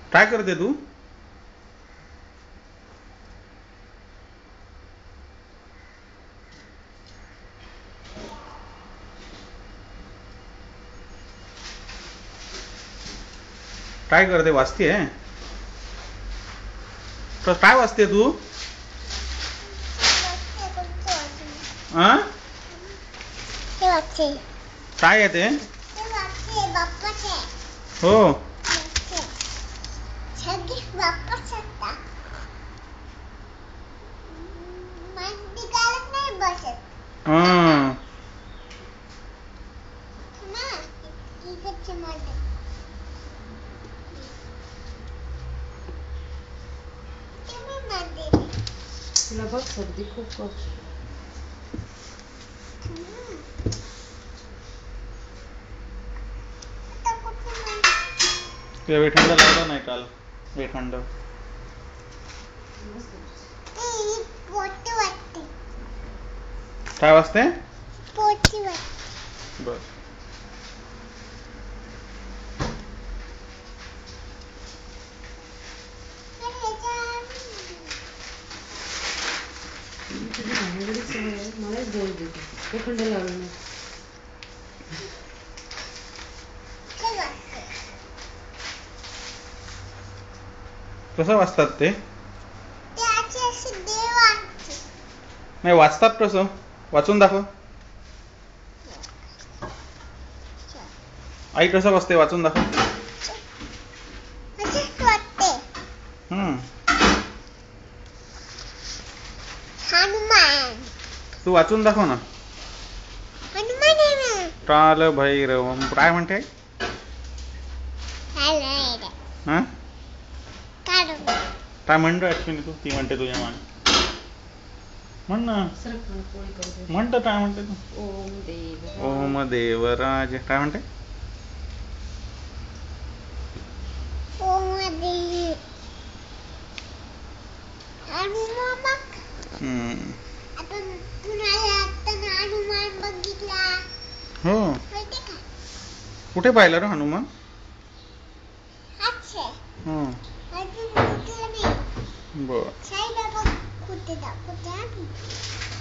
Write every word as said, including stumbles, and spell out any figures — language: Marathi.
काय करते तू? काय करते? वाचते? तर काय वाचते तू? आ? काय आहे ते? हो. हां. तिला बघ सर्दी खूप करते. तुला वेठंड लावला नाही काल? वेठंड काय वाजते? बर. तुझी भांडणाची सवय आहे, मलाच दोष देते. वेठंड लावलं नाही. कसं वाचतात ते? नाही, वाचतात कसं? वाचून दाखव. आई कसं वाचते? वाचून दाखव. हम्म. तू वाचून दाखव ना. काल भैरवम काय म्हणते? हा? काय म्हणतो ऍक्च्युली तू? ती म्हणते तुझ्या मान म्हण ना. म्हणतं काय म्हणते तू? ओम देव ओम देवराज काय म्हणते? हम्म. हो. कुठे पाहिलं रे हनुमान? हो. बर.